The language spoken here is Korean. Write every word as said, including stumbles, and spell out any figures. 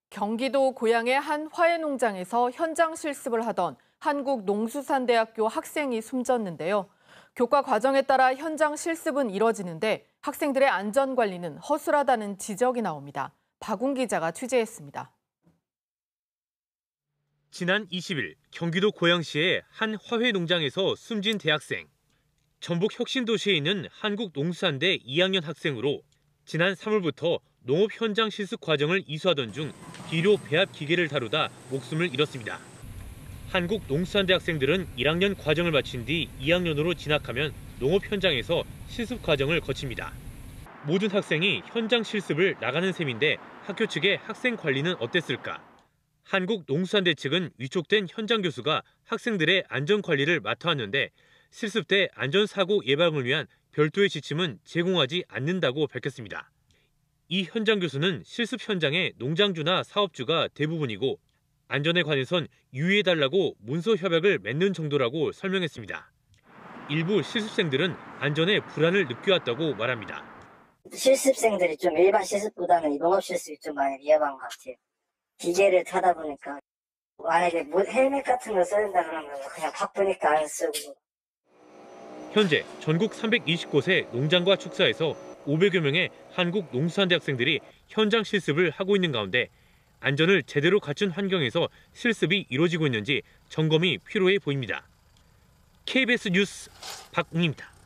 경기도 고양의 한 화훼농장에서 현장 실습을 하던 한국농수산대학교 학생이 숨졌는데요. 교과 과정에 따라 현장 실습은 이뤄지는데 학생들의 안전관리는 허술하다는 지적이 나옵니다. 박웅 기자가 취재했습니다. 지난 이십 일 경기도 고양시의 한 화훼농장에서 숨진 대학생. 전북 혁신도시에 있는 한국농수산대 이 학년 학생으로 지난 삼 월부터 농업 현장 실습 과정을 이수하던 중 비료 배합 기계를 다루다 목숨을 잃었습니다. 한국농수산대 학생들은 일 학년 과정을 마친 뒤 이 학년으로 진학하면 농업 현장에서 실습 과정을 거칩니다. 모든 학생이 현장 실습을 나가는 셈인데 학교 측의 학생 관리는 어땠을까? 한국농수산대 측은 위촉된 현장 교수가 학생들의 안전 관리를 맡아왔는데 실습 때 안전사고 예방을 위한 별도의 지침은 제공하지 않는다고 밝혔습니다. 이 현장 교수는 실습 현장의 농장주나 사업주가 대부분이고 안전에 관해선 유의해달라고 문서 협약을 맺는 정도라고 설명했습니다. 일부 실습생들은 안전에 불안을 느껴왔다고 말합니다. 실습생들이 좀 일반 실습보다는 농업 실습이 좀 많이 위험한 것 같아요. 기계를 타다 보니까 만약에 뭐 헬멧 같은 걸 써야 된다 그러면 그냥 바쁘니까 안 쓰고. 현재 전국 삼백이십 곳의 농장과 축사에서 오백여 명의 한국농수산대 학생들이 현장 실습을 하고 있는 가운데 안전을 제대로 갖춘 환경에서 실습이 이루어지고 있는지 점검이 필요해 보입니다. 케이비에스 뉴스 박웅입니다.